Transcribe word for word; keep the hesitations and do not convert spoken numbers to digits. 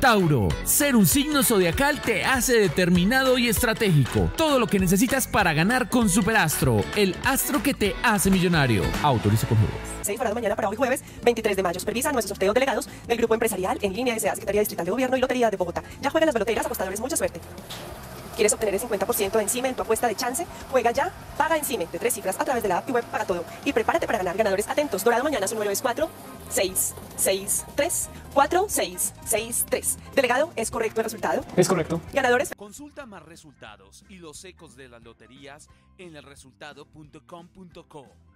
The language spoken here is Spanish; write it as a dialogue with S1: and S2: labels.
S1: Tauro, ser un signo zodiacal te hace determinado y estratégico. Todo lo que necesitas para ganar con Superastro, el astro que te hace millonario. Autoriza con juegos.
S2: seis horas de mañana para hoy jueves veintitrés de mayo. Supervisa nuestros sorteos delegados del Grupo Empresarial en línea S A Secretaría Distrital de Gobierno y Lotería de Bogotá. Ya juegan las baloteras, apostadores, mucha suerte. ¿Quieres obtener el cincuenta por ciento de Encime en tu apuesta de chance? Juega ya, paga Encime de tres cifras a través de la app y web Paga Todo. Y prepárate para ganar. Ganadores atentos. Dorado mañana, su número es cuatro seis seis tres cuatro seis seis tres. Delegado, ¿es correcto el resultado?
S3: Es correcto.
S2: Ganadores.
S1: Consulta más resultados y los ecos de las loterías en el resultado punto com punto co.